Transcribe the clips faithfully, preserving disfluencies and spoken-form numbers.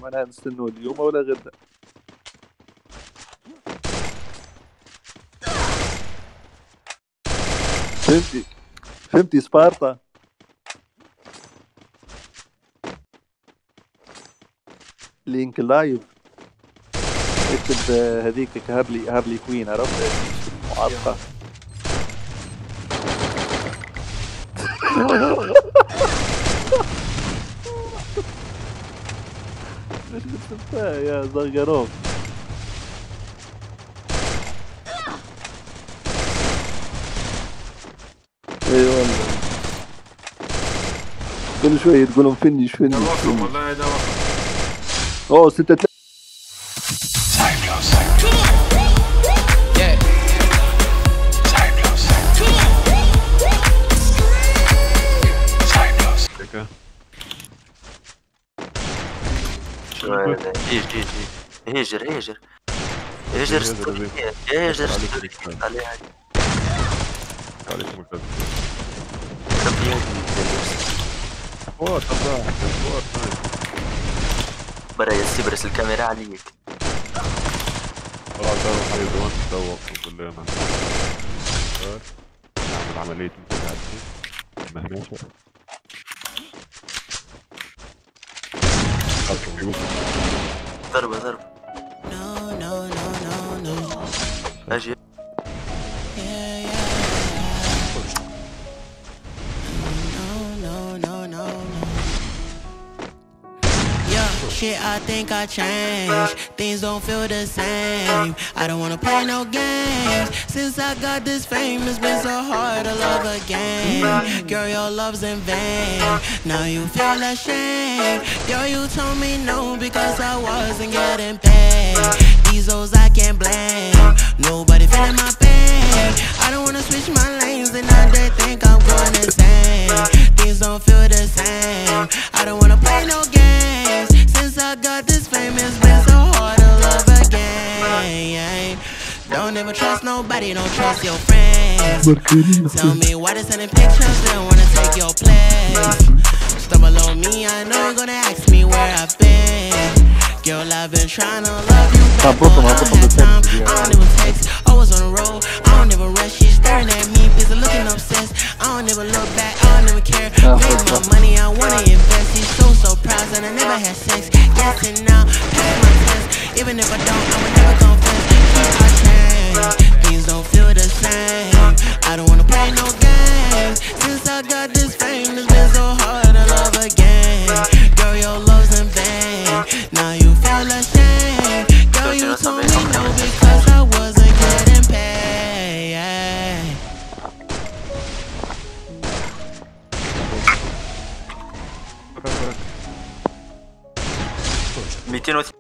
معناها نستنوا اليوم ولا غدا. فهمتي فهمتي سبارتا. لينك لايف اكتب هذيك هابلي هابلي كوين، عرفت المعلقة. مش كتبتها يا زغروف. اي والله كل شوية تقولون فنش فنش دعمكم والله دعمكم. اوه ستة تل... هيجر هيجر هيجر هيجر هيجر عليها عليكم الكذب. فوت برا يا سيبرس الكاميرا عليك. طلع دارو حي دوان تدوق كلنا نعمل عملية متعدية مهناشة. ضربة ضربة اجي Shit, I think I changed. Things don't feel the same. I don't wanna play no games. Since I got this fame, it's been so hard to love again. Girl, your love's in vain. Now you feel ashamed. Girl, you told me no because I wasn't getting paid. These hoes I can't blame. Nobody feeling my pain. I don't wanna switch my lanes and now they think I'm going insane. Things don't feel the same. I don't wanna play no games. Since I got this fame, it's been so hard to love again. Don't ever trust nobody, don't trust your friends. Tell me why they sending pictures, they don't wanna take your place. Stumble on me, I know you're gonna ask me where I've been. Girl, I've been trying to love you back, but I don't have time. I don't even text, always on the road. I don't even rush, she's staring at me, busy looking obsessed. I don't even look back, I don't even care. Made my money, I wanna invest. He's so, so proud that I never had sex. Guessing now, pass my test. Even if I don't, I would never confess. I change, things don't feel the same. I don't wanna play no games. Since I got this fame, it's been so hard to love again. Girl, your love's in vain. Now you feel ashamed. Girl, you told me no because I wasn't getting paid. مئتين وثلاثين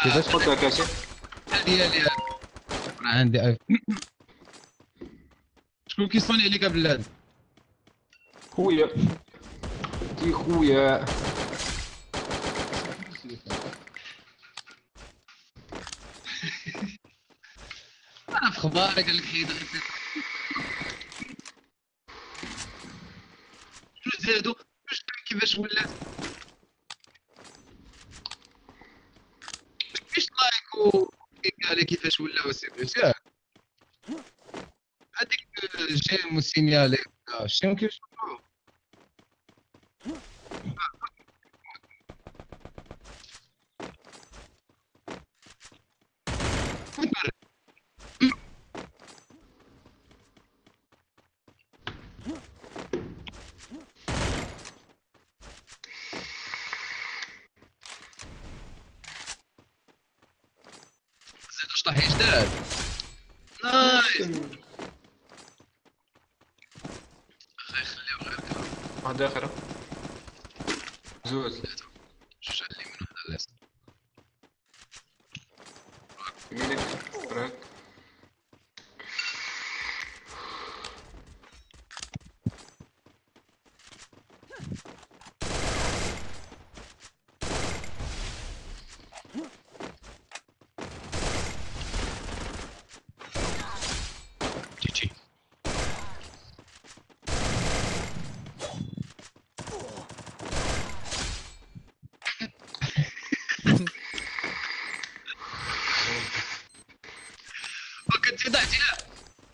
كيفاش خذها كاشي ديالي عندي ايفون. شكون كيصوني عليك بلاد؟ خويا تي خويا انا في اخبارك قال لك حيد شنو زادو واش كيفاش ولات كيفاش لايك و قال كيفاش ولا وسيبلوس ياك هذيك جيم وسينيالي شنو كيفاش زيدو شطح جداد نايس اخي خليه غير كلام واحدة أخرى زوز شوف علي من هذا ليست يمينك وراك جي جي وكنت ضعتي لا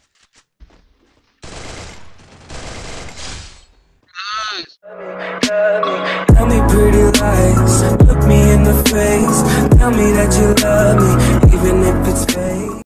Tell me pretty lies, look me in the face. Tell me that you love me, even if it's fake.